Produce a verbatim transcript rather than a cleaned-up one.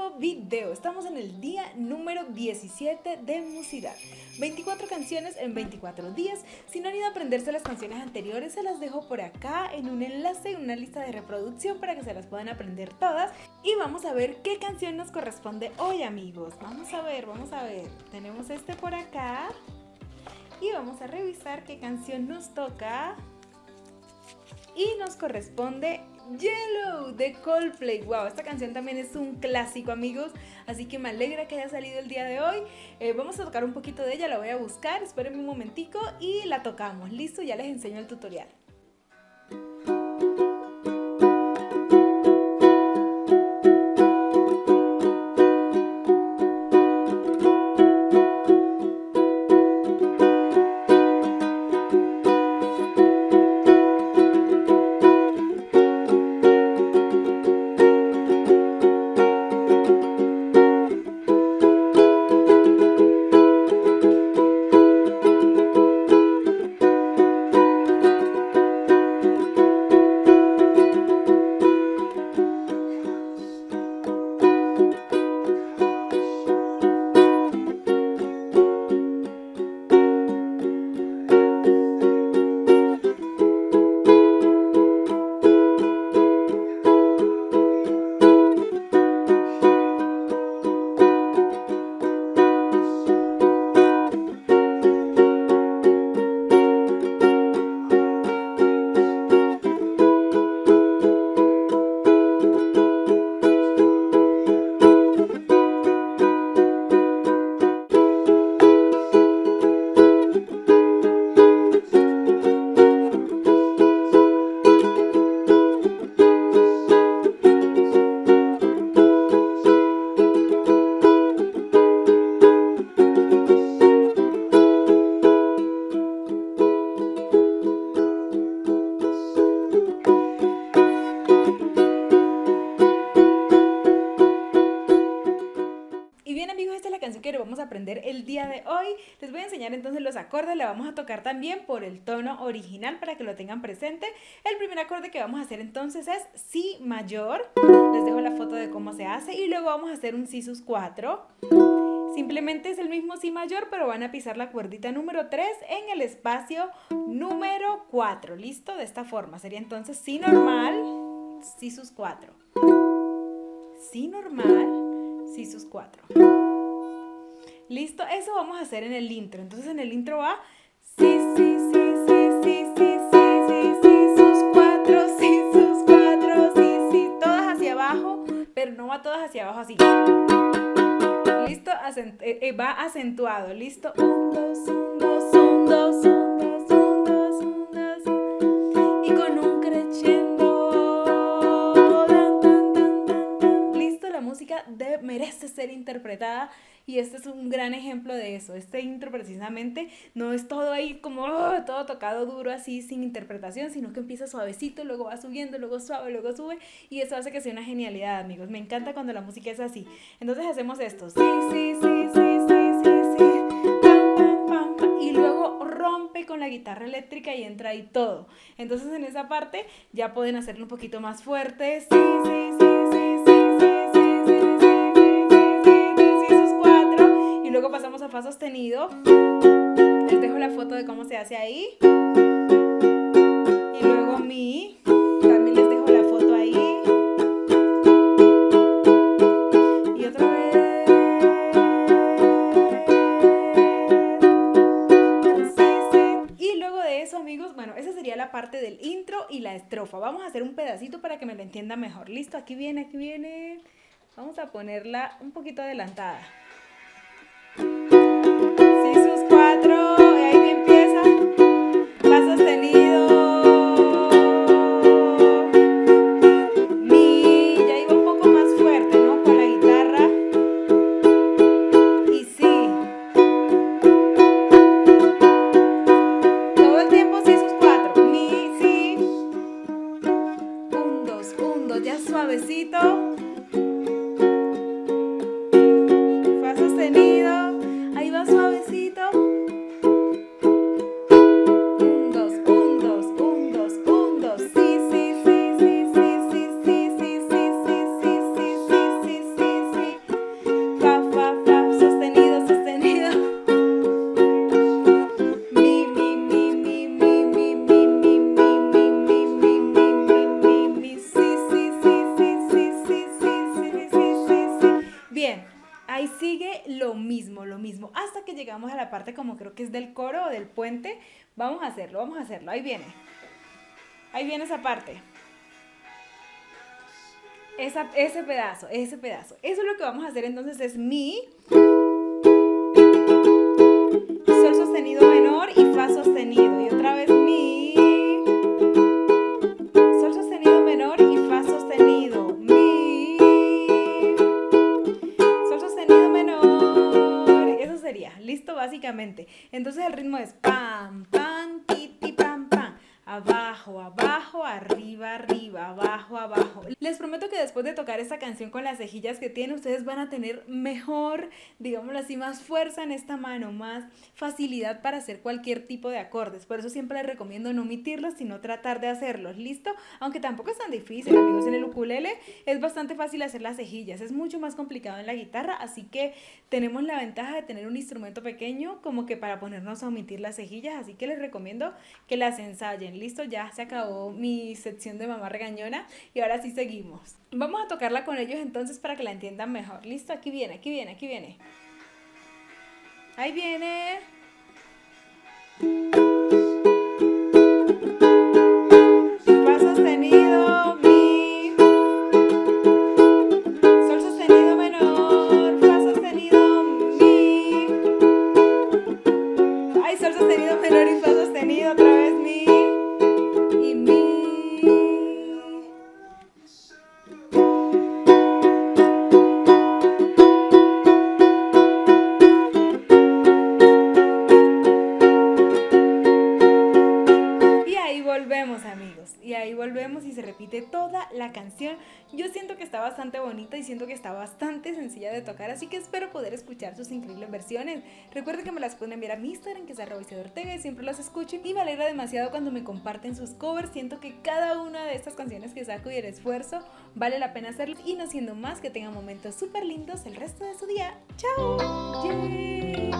nuevo video. Estamos en el día número diecisiete de Musidad. veinticuatro canciones en veinticuatro días. Si no han ido a aprenderse las canciones anteriores, se las dejo por acá en un enlace, en una lista de reproducción para que se las puedan aprender todas. Y vamos a ver qué canción nos corresponde hoy, amigos. Vamos a ver, vamos a ver. Tenemos este por acá. Y vamos a revisar qué canción nos toca. Y nos corresponde Yellow de Coldplay. Wow, esta canción también es un clásico, amigos, así que me alegra que haya salido el día de hoy. eh, Vamos a tocar un poquito de ella, la voy a buscar, espérenme un momentico y la tocamos. Listo, ya les enseño el tutorial. Que vamos a aprender el día de hoy. Les voy a enseñar entonces los acordes, la vamos a tocar también por el tono original para que lo tengan presente. El primer acorde que vamos a hacer entonces es Si mayor, les dejo la foto de cómo se hace, y luego vamos a hacer un Si sus cuatro. Simplemente es el mismo Si mayor, pero van a pisar la cuerdita número tres en el espacio número cuatro. ¿Listo? De esta forma sería entonces Si normal, Si sus cuatro, Si normal, Si sus cuatro. Listo, eso vamos a hacer en el intro. Entonces en el intro va Si, si, si, si, si, si, si, si, si, sus cuatro, si, sus cuatro, si, si, todas hacia abajo, pero no va todas hacia abajo así. Listo, Acent eh, eh, va acentuado. Listo, un, dos, un, dos, un, dos, un, dos, un, dos, un, dos, y con un crescendo. Dan, dan, dan, dan, dan. Listo, la música de, merece ser interpretada. Y este es un gran ejemplo de eso. Este intro precisamente no es todo ahí como oh, todo tocado duro así sin interpretación, sino que empieza suavecito, luego va subiendo, luego suave, luego sube, y eso hace que sea una genialidad, amigos. Me encanta cuando la música es así. Entonces hacemos esto. Sí, sí, sí, sí, sí, sí, sí. Pam, pam, pam, pam. Y luego rompe con la guitarra eléctrica y entra ahí todo. Entonces en esa parte ya pueden hacerlo un poquito más fuerte. Sí, sí, sí, sí, sí, sí, sí, sí, sí. Luego pasamos a Fa sostenido. Les dejo la foto de cómo se hace ahí. Y luego Mi. También les dejo la foto ahí. Y otra vez. Sí, sí. Y luego de eso, amigos, bueno, esa sería la parte del intro y la estrofa. Vamos a hacer un pedacito para que me lo entiendan mejor. Listo, aquí viene, aquí viene. Vamos a ponerla un poquito adelantada. Si sus cuatro, y ahí empieza. Fa sostenido. Mi, ya iba un poco más fuerte, ¿no? Con la guitarra. Y Si. Todo el tiempo Si sus cuatro. Mi, Si. Un, dos, un, dos, ya suavecito. Suavecito. Un, dos, un, dos, un, dos, un, dos. Sí, sí, sí, sí, sí, sí, sí, sí, sí, sí, sí, sí, sí, sí, sí. Ahí sigue lo mismo, lo mismo, hasta que llegamos a la parte como creo que es del coro o del puente. Vamos a hacerlo, vamos a hacerlo, ahí viene. Ahí viene esa parte. Esa, ese pedazo, ese pedazo. Eso es lo que vamos a hacer entonces, es mi, sol sostenido menor y fa sostenido. Y otra vez mi, sol sostenido menor y fa sostenido. Mi, sol sostenido menor. Eso sería, listo básicamente. Entonces el ritmo es pam, pam, ti, ti, pam, pam. Abajo, abajo, arriba, arriba, abajo, abajo. Les prometo que después de tocar esta canción con las cejillas que tiene, ustedes van a tener mejor, digámoslo así, más fuerza en esta mano, más facilidad para hacer cualquier tipo de acordes. Por eso siempre les recomiendo no omitirlos, sino tratar de hacerlos, ¿listo? Aunque tampoco es tan difícil, amigos. En el ukulele es bastante fácil hacer las cejillas, es mucho más complicado en la guitarra, así que tenemos la ventaja de tener un instrumento pequeño como que para ponernos a omitir las cejillas, así que les recomiendo que las ensayen. Listo, ya se acabó mi sección de mamá regañona y ahora sí seguimos. Vamos a tocarla con ellos entonces para que la entiendan mejor. Listo, aquí viene, aquí viene, aquí viene. Ahí viene. Fa sostenido, mi, sol sostenido menor, fa sostenido, mi. Ay, sol sostenido menor y fa sostenido, otra vez mi. Volvemos, amigos, y ahí volvemos y se repite toda la canción. Yo siento que está bastante bonita y siento que está bastante sencilla de tocar, así que espero poder escuchar sus increíbles versiones. Recuerden que me las pueden enviar a mi Instagram, que es arroba Isidora Ortega, y siempre las escucho y me alegra demasiado cuando me comparten sus covers. Siento que cada una de estas canciones que saco y el esfuerzo vale la pena hacerlo, y no siendo más, que tengan momentos súper lindos el resto de su día. ¡Chao! ¡Yay!